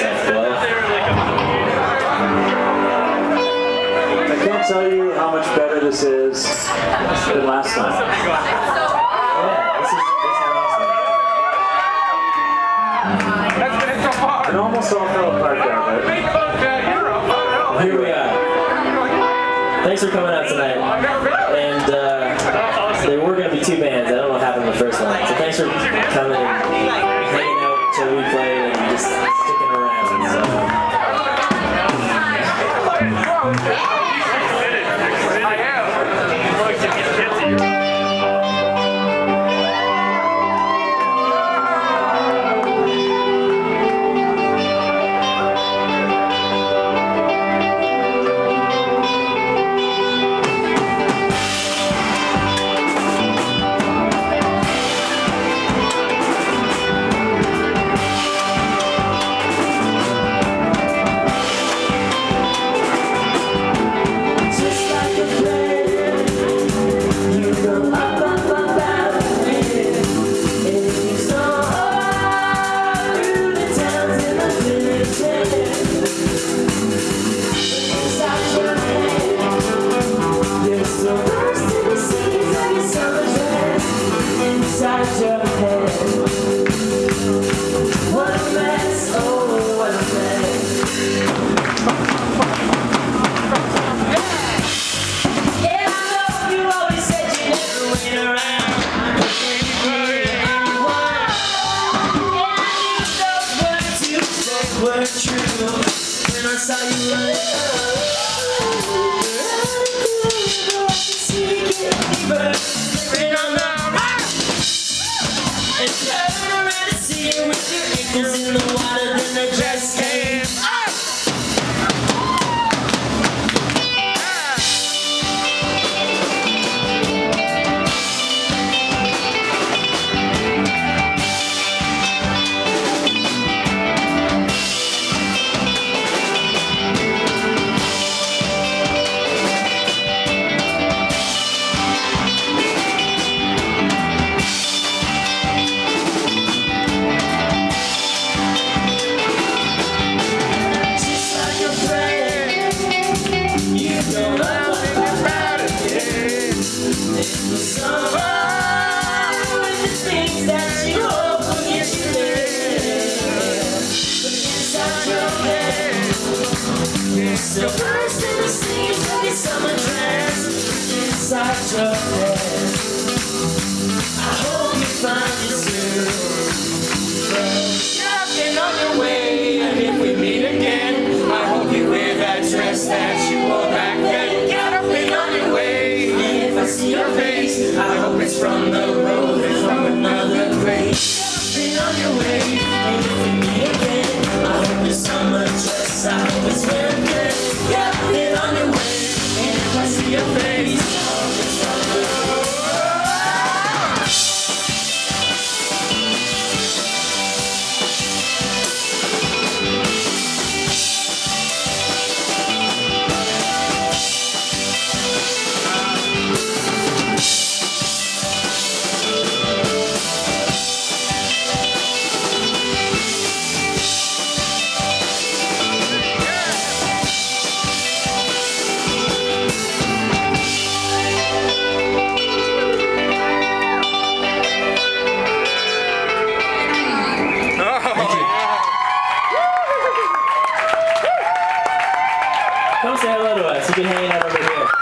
yourself, Guelph. I can't tell you how much better this is than last time. Yeah, this is awesome. It almost all fell apart there, but Here we are. Thanks for coming out tonight. And there were going to be two bands. I don't know what happened in the first one. So thanks for coming and hanging out till we play and just sticking around. When I saw you running on the rock and turn around to see you with your ankles in the water, then the dress came up. So first in the sleeves of your summer dress, inside your head. I hope you find it soon. Get up and on your way, and if we meet again, I hope you wear that dress that you wore back then. Get up and on your way, and if I see your face, I hope it's from the road and from another place. Get up and on your way, and if we meet again, I hope your summer dress, I hope it's wearing. Get on your way, and if I see your face, I'll just run Come say hello to us. You can hang out over here.